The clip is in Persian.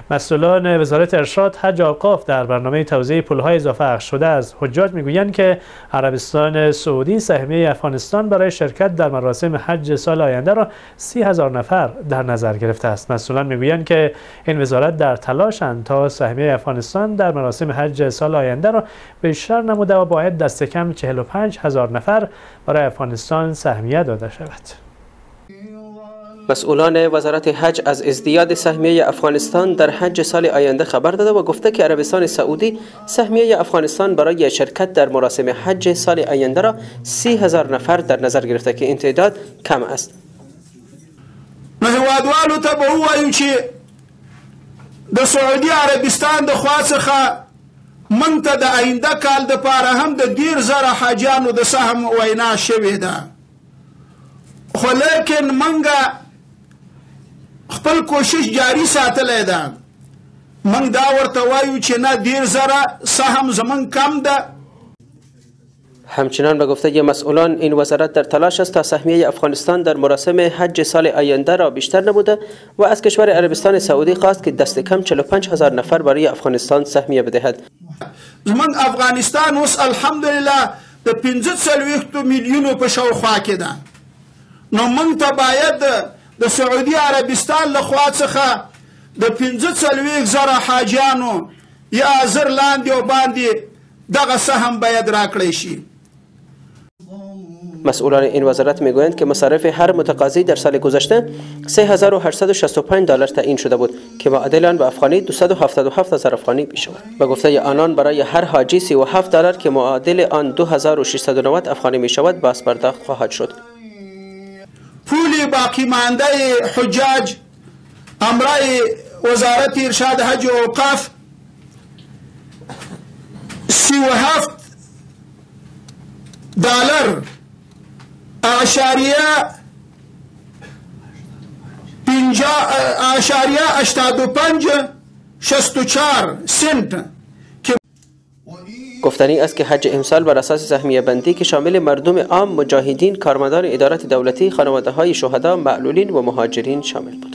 مسئولان وزارت ارشاد، حج و اوقاف در برنامه توزیع پولهای اضافه اخذ شده از حجاج میگویند که عربستان سعودی سهمیه افغانستان برای شرکت در مراسم حج سال آینده را 30,000 نفر در نظر گرفته است. مسئولان میگویند که این وزارت در تلاشند تا سهمیه افغانستان در مراسم حج سال آینده را بیشتر نموده و باید دست کم 45,000 نفر برای افغانستان سهمیه داده شود. مسئولان وزارت حج از ازدیاد سهمیه افغانستان در حج سال آینده خبر داده و گفته که عربستان سعودی سهمیه افغانستان برای شرکت در مراسم حج سال آینده را 30,000 نفر در نظر گرفته که این تعداد کم است. هیوادوالو ته به ووایو چې د سعودي عربستان د خوا څخه موږ ته د آینده کال دپاره هم د 10,000 حاجیانو د سهم وینا شوې ده، خو لیکن موږ خپل کوشش جاری ساتلی ده. موږ دا ورته وایو چې نه 10,000 سهم زموږ کم ده. همچنان به گفته مسئولان این وزارت در تلاش است تا سهمیه افغانستان در مراسم حج سال آینده را بیشتر نموده و از کشور عربستان سعودی خواست که دست کم 45,000 نفر برای افغانستان سهمیه بدهد. زموږ افغانستان اوس الحمدلله د 45 میلیونو په شاوخوا کې ده، نو موږ ته باید د سعودي عربستان له خوا څخه د 45,000 حاجیانو یا زر لاندې او باندې دغه سهم باید راکړی شي. مسئولان این وزارت میگویند که مصارف هر متقاضی در سال گذشته 3,865 دلار تعیین شده بود که معادل آن به افغانی 277,000 افغانی میشود. به گفته آنان برای هر حاجی 37 دلار که معادل آن 2,690 افغانی میشود بس پرداخت خواهد شد. پول باقی مانده حجاج امرای وزارت ارشاد حج و اوقاف 37 دلار .85 سنت. گفتنی است که حج امسال بر اساس سهمیه بندی که شامل مردم عام، مجاهدین، کارمندان ادارات دولتی، خانواده های شهدا، معلولین و مهاجرین شامل بود.